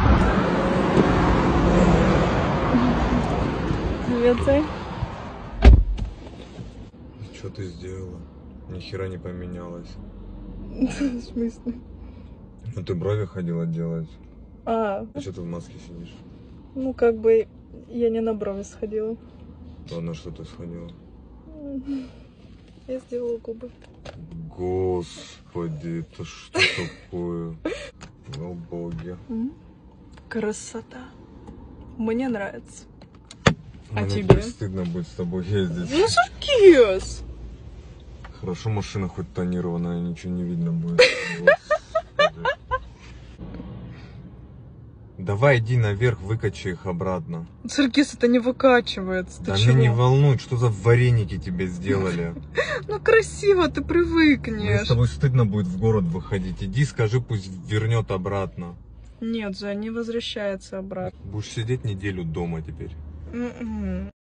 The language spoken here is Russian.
Привет, Зай. Что ты сделала? Ни хера не поменялось. В смысле? Ну ты брови ходила делать. А что ты в маске сидишь? ну как бы я не на брови сходила. Ладно, что ты сходила? Я сделала губы. Господи, это что такое? О боги. Красота. Мне нравится. А Мне тебе? теперь стыдно будет с тобой ездить. Ну, саркиз. Хорошо, машина хоть тонированная, ничего не видно будет. Господи. Давай иди наверх, выкачай их обратно. Саркиз, это не выкачивается. Ты Да чего? меня не волнует, что за вареники тебе сделали. Ну красиво, ты Мне с привыкнешь. тобой стыдно будет в город выходить. Иди, скажи, пусть вернет обратно. Нет, Зай, не возвращается обратно. Будешь сидеть неделю дома теперь.